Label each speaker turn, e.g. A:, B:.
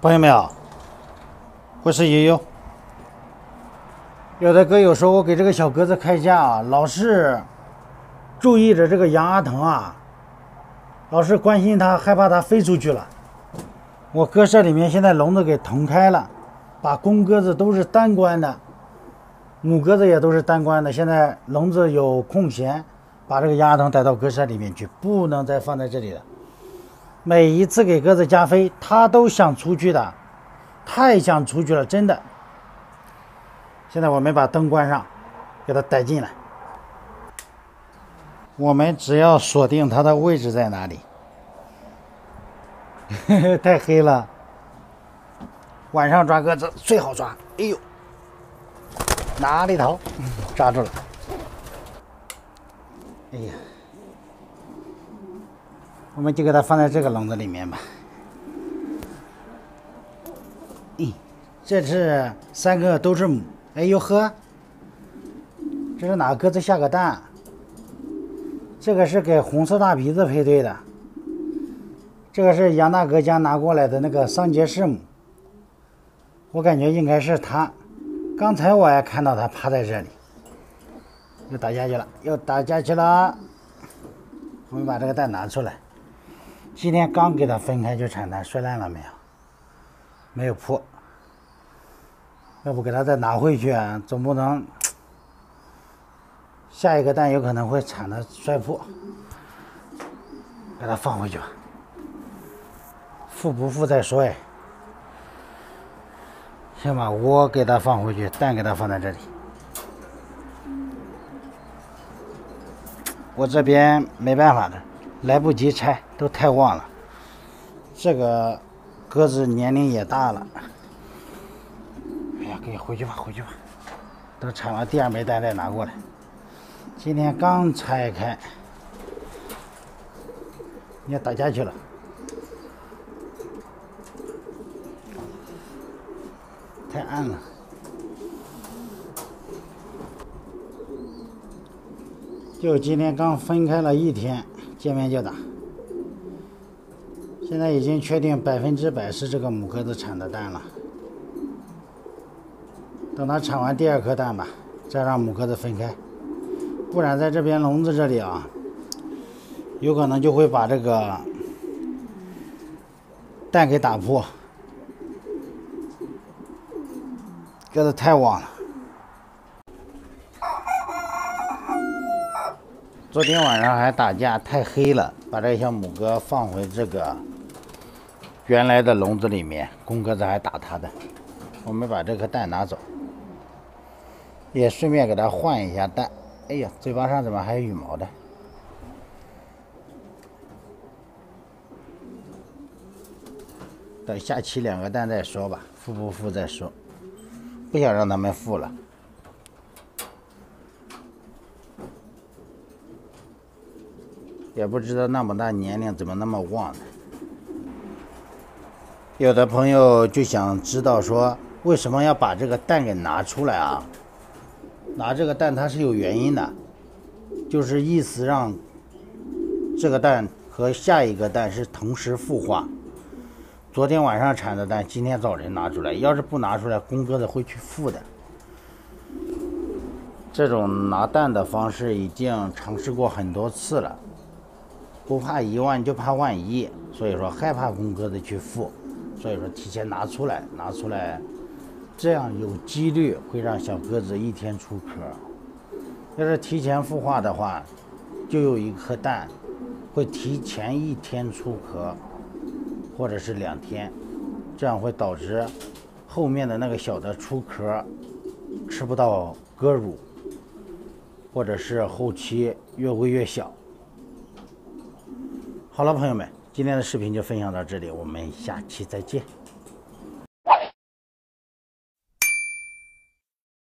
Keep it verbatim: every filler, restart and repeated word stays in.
A: 朋友们好，我是悠悠。有的哥友说我给这个小鸽子开价啊，老是注意着这个杨阿腾啊，老是关心它，害怕它飞出去了。我鸽舍里面现在笼子给腾开了，把公鸽子都是单关的，母鸽子也都是单关的。现在笼子有空闲，把这个杨阿腾带到鸽舍里面去，不能再放在这里了。每一次给鸽子加飞，它都想出去的，太想出去了，真的。现在我们把灯关上，给它带进来。我们只要锁定它的位置在哪里。太黑了，晚上抓鸽子最好抓。哎呦，哪里逃？抓住了。哎呀，我们就给它放在这个笼子里面吧。咦，这是三个都是母。哎呦呵，这是哪个鸽子下个蛋？这个是给红色大鼻子配对的。这个是杨大哥家拿过来的那个桑杰士母，我感觉应该是它。刚才我也看到它趴在这里，又打下去了，又打下去了。我们把这个蛋拿出来。今天刚给它分开就产蛋，摔烂了没有？没有破。要不给它再拿回去啊，总不能下一个蛋有可能会产的摔破。给它放回去吧，孵不孵再说哎。先把窝给它放回去，蛋给它放在这里。我这边没办法的，来不及拆，都太旺了。这个鸽子年龄也大了。哎呀，给回去吧，回去吧。等产完第二枚蛋再拿过来。今天刚拆开，你要打下去了。太暗了。就今天刚分开了一天，见面就打。现在已经确定百分之百是这个母鸽子产的蛋了。等它产完第二颗蛋吧，再让母鸽子分开，不然在这边笼子这里啊，有可能就会把这个蛋给打破。鸽子太旺了。昨天晚上还打架，太黑了，把这小母鸽放回这个原来的笼子里面，公鸽子还打它的。我们把这颗蛋拿走。也顺便给它换一下蛋。哎呀，嘴巴上怎么还有羽毛的？等下期两个蛋再说吧，孵不孵再说，不想让它们孵了。也不知道那么大年龄怎么那么旺呢？有的朋友就想知道说，为什么要把这个蛋给拿出来啊？拿这个蛋它是有原因的，就是意思让这个蛋和下一个蛋是同时孵化。昨天晚上产的蛋，今天早晨拿出来，要是不拿出来，公鸽子会去孵的。这种拿蛋的方式已经尝试过很多次了，不怕一万就怕万一，所以说害怕公鸽子去孵，所以说提前拿出来，拿出来。这样有几率会让小鸽子一天出壳。要是提前孵化的话，就有一颗蛋会提前一天出壳，或者是两天，这样会导致后面的那个小的出壳吃不到鸽乳，或者是后期越喂越小。好了，朋友们，今天的视频就分享到这里，我们下期再见。